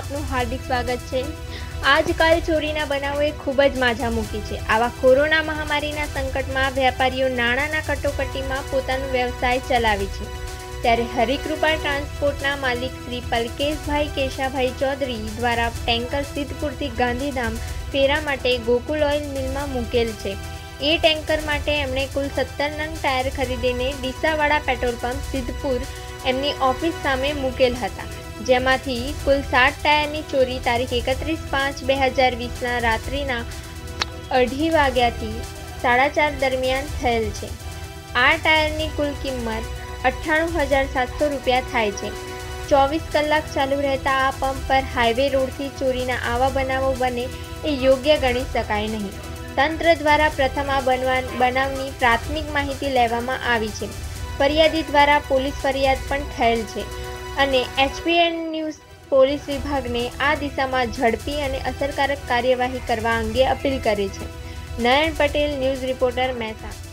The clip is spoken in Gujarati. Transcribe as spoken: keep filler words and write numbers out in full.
આપનું હાર્દિક સ્વાગત છે। આજકાલ ચોરીના બનાવોએ ખૂબ જ માજા મૂકી છે। આવા કોરોના મહામારીના સંકટમાં વેપારીઓ નાણાંના કટોકટીમાં પોતાનો વ્યવસાય ચલાવે છે। ત્યારે હરિકૃપા ટ્રાન્સપોર્ટના માલિક શ્રી પલકેશભાઈ કેશાભાઈ ચૌધરી દ્વારા ટેન્કર સિદ્ધપુરથી ગાંધીધામ ફેરા માટે ગોકુલ ઓઇલ મિલમાં મૂકેલ છે। એ ટેન્કર માટે એમણે કુલ સત્તર નંગ ટાયર ખરીદીને ડીસાવાડા પેટ્રોલ પંપ સિદ્ધપુર એમની ઓફિસ સામે મૂકેલ હતા, જેમાંથી કુલ સાત ટાયરની ચોરી તારીખ એકત્રીસ પાંચ બે હજાર વીસના રાત્રિના અઢી વાગ્યાથી સાડા ચાર દરમિયાન થયેલ છે। આ ટાયરની કુલ કિંમત અઠ્ઠાણું હજાર સાતસો રૂપિયા થાય છે। ચોવીસ કલાક ચાલુ રહેતા આ પંપ પર હાઈવે રોડથી ચોરીના આવા બનાવો બને એ યોગ્ય ગણી શકાય નહીં। તંત્ર દ્વારા પ્રથમ આ બનવા બનાવની પ્રાથમિક માહિતી લેવામાં આવી છે। ફરિયાદી દ્વારા પોલીસ ફરિયાદ પણ થયેલ છે અને એચપીએન ન્યૂઝ પોલીસ વિભાગને આ દિશામાં ઝડપી અને અસરકારક કાર્યવાહી કરવા અંગે અપીલ કરે છે। Nayan Patel, news reporter, Mehsana.